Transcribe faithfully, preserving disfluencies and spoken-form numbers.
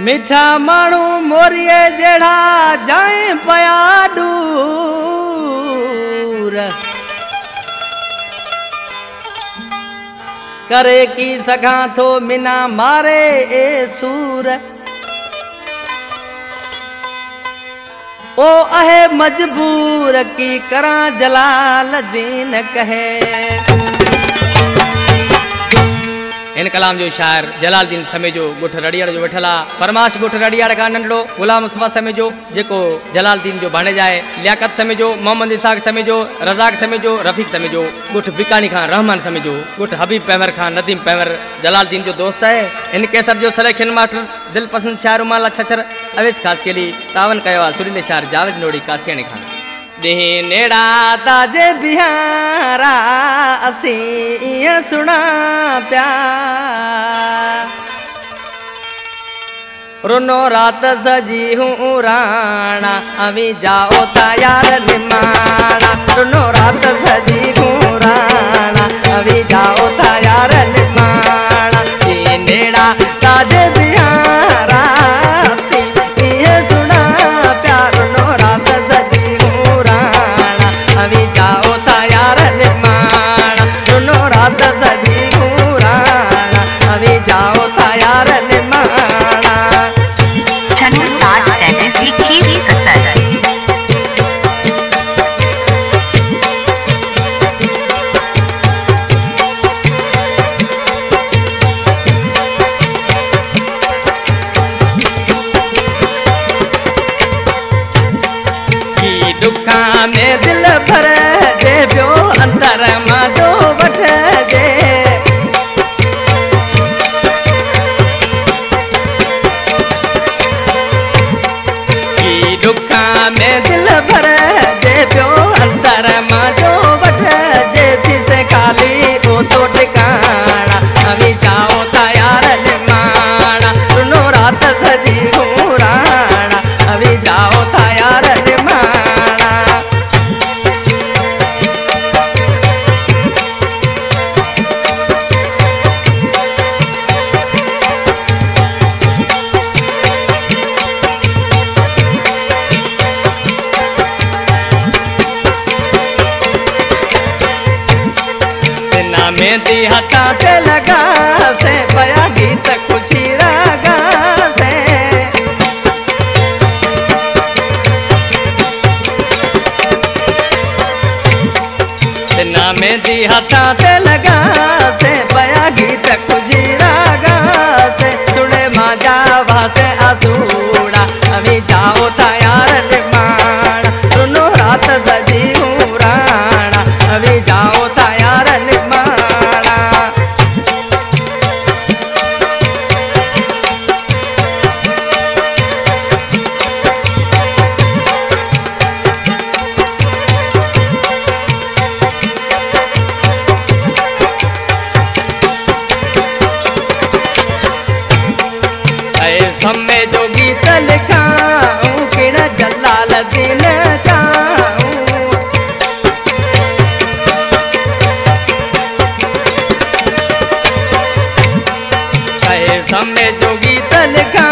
मिठा माण्हू मोरिए जड़ा जाए पया दूर करे की सघां थो मिना मारे ए सूर ओ आहे मजबूर की करा जलाल दीन कहे। इन कलाम जो शायर जलालदीन समय जो गुठ रड़ियाड़ जो वेठला फरमाश गुठ रड़ियाड़ का नंढड़ो गुलाम मुस्तफा समय जो जेको जलालदीन जो भाणे जाए लियाकत समय जो मोहम्मद इसाक समय जो रजाक समय जो रफीक समय जो गुठ बिकानी खान रहमान समय जो गुठ हबीब पैमर खान नदीम पैमर जलालदीन जो दोस्त है। इन केसर जो सलेखिन मास्टर दिल पसंद शायर उमाला छछर अवेज खास के लिए तावन कयो सुरीले शायर जावेद नोड़ी कासियानी खान दे नेड़ा ताजे बिहारा असी सुना प्यार रुनो रात सजी हूँ राणा अभी जाओ तैयार निमाना रुनो रात सजी हूँ राणा अभी जाओ तैयार निमाना दे नेड़ा ताजे बिहारा में दिल भर दे पियो अंतर मां वठ जे की दुखा में दिल भर दे पियो अंतर मां वठ जे थी से खाली ओ तो ठिकाना अभी जाओ तैयार निमाना सुनो रात सजी राणा अभी जाओ तैयार मेहंदी हथा पे लगा से बया गीत खुशी रागा से ना मेहंदी हथा पे लगा से बया गीत खुशी रागा से सुने माजा भासे आसूड़ा अभी जाओ तैयार निमाना सुनो रात सजी हूँ राणा अभी जाओ तैयार समय जो गीत लिखाऊं किण जलालदीन गाऊं समय जो गीत लिखा